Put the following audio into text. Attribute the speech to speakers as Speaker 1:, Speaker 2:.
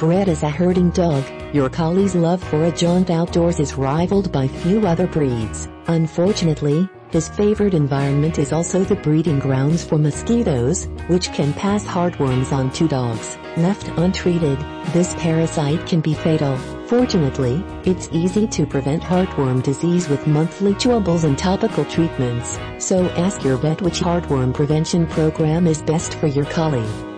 Speaker 1: Bred as a herding dog, your Collie's love for a jaunt outdoors is rivaled by few other breeds. Unfortunately, his favored environment is also the breeding grounds for mosquitoes, which can pass heartworms on to dogs. Left untreated, this parasite can be fatal. Fortunately, it's easy to prevent heartworm disease with monthly chewables and topical treatments, so ask your vet which heartworm prevention program is best for your Collie.